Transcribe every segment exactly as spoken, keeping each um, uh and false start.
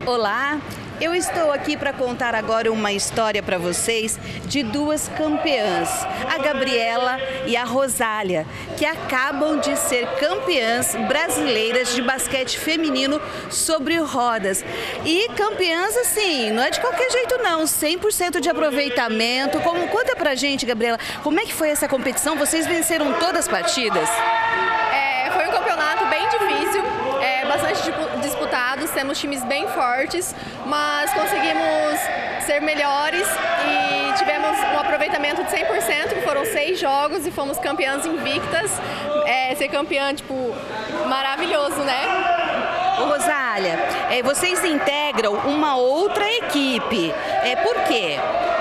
Olá, eu estou aqui para contar agora uma história para vocês de duas campeãs, a Gabriela e a Rosália, que acabam de ser campeãs brasileiras de basquete feminino sobre rodas. E campeãs assim, não é de qualquer jeito não, cem por cento de aproveitamento. Como, conta pra gente, Gabriela, como é que foi essa competição? Vocês venceram todas as partidas? É, foi um campeonato bem difícil, é, bastante disputado, temos times bem fortes, mas conseguimos ser melhores e tivemos um aproveitamento de cem por cento, que foram seis jogos e fomos campeãs invictas. É, ser campeã, tipo, maravilhoso, né? Ô, Rosália, é, vocês integram uma outra equipe, é, por quê?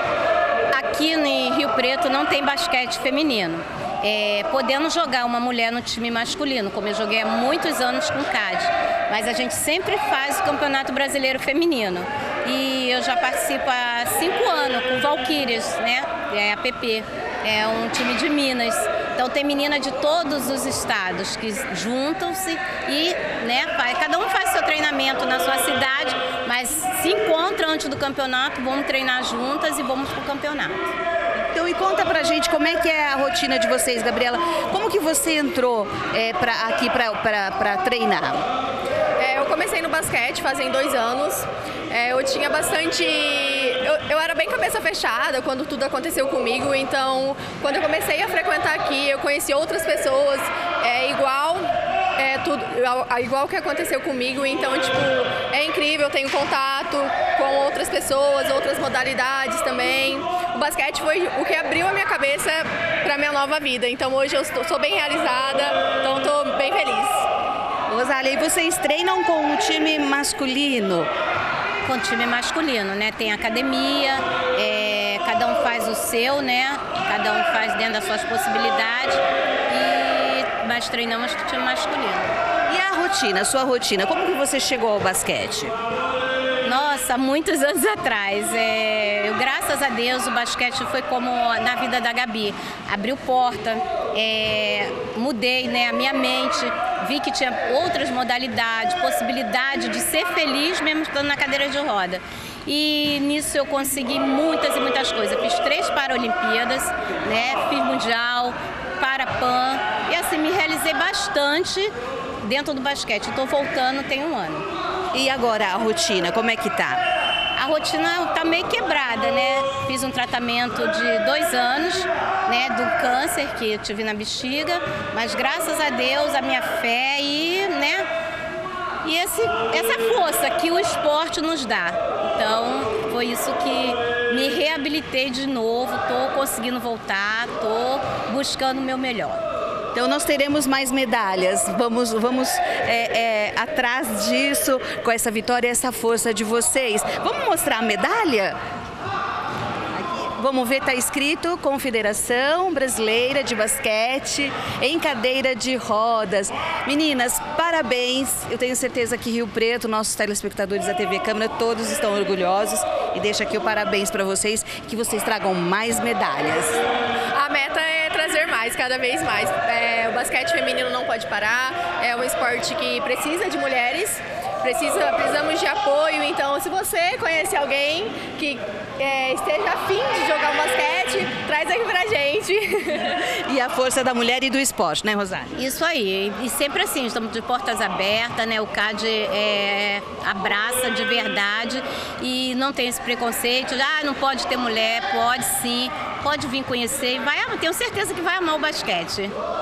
Aqui em Rio Preto não tem basquete feminino. É, podendo jogar uma mulher no time masculino, como eu joguei há muitos anos com o C A D, mas a gente sempre faz o Campeonato Brasileiro Feminino. E eu já participo há cinco anos com Valquírias, né? É a P P, é um time de Minas. Então tem menina de todos os estados que juntam-se e, né, cada um faz seu treinamento na sua cidade, mas se encontram antes do campeonato, vamos treinar juntas e vamos para o campeonato. Então, e conta pra gente como é que é a rotina de vocês, Gabriela. Como que você entrou é, pra, aqui para treinar? É, eu comecei no basquete fazem dois anos. É, eu tinha bastante... Eu, eu era bem cabeça fechada quando tudo aconteceu comigo, então quando eu comecei a frequentar aqui, eu conheci outras pessoas, é igual... É tudo igual que aconteceu comigo, então tipo, é incrível, eu tenho contato com outras pessoas, outras modalidades também. O basquete foi o que abriu a minha cabeça para minha nova vida, então hoje eu estou, sou bem realizada, então estou bem feliz. Rosália, e vocês treinam com o time masculino? Com o time masculino, né? Tem academia, é, cada um faz o seu, né? Cada um faz dentro das suas possibilidades. Mas treinamos com o time masculino. E a rotina, a sua rotina, como que você chegou ao basquete? Nossa, muitos anos atrás. É, eu, graças a Deus, o basquete foi como na vida da Gabi. Abriu porta, é, mudei, né, a minha mente, vi que tinha outras modalidades, possibilidade de ser feliz mesmo estando na cadeira de roda. E nisso eu consegui muitas e muitas coisas. Fiz três Paralimpíadas, né, fiz Mundial, Parapan, e assim, me realizei bastante dentro do basquete. Estou voltando tem um ano. E agora a rotina, como é que tá? A rotina tá meio quebrada, né? Fiz um tratamento de dois anos, né, do câncer que eu tive na bexiga, mas graças a Deus, a minha fé e, né, e esse, essa força que o esporte nos dá. Então, foi isso que me reabilitei de novo, estou conseguindo voltar, estou buscando o meu melhor. Então nós teremos mais medalhas, vamos, vamos é, é, atrás disso, com essa vitória e essa força de vocês. Vamos mostrar a medalha? Vamos ver, está escrito Confederação Brasileira de Basquete em cadeira de rodas. Meninas, parabéns. Eu tenho certeza que Rio Preto, nossos telespectadores da T V Câmara, todos estão orgulhosos. E deixo aqui o parabéns para vocês, que vocês tragam mais medalhas. A meta é trazer mais, cada vez mais. É, o basquete feminino não pode parar, é um esporte que precisa de mulheres. Precisa, precisamos de apoio, então se você conhece alguém que é, esteja afim de jogar um basquete, traz aqui pra gente. E a força da mulher e do esporte, né, Rosália? Isso aí, e sempre assim, estamos de portas abertas, né? O C A D é, abraça de verdade e não tem esse preconceito, ah, não pode ter mulher, pode sim, pode vir conhecer e vai, tenho certeza que vai amar o basquete.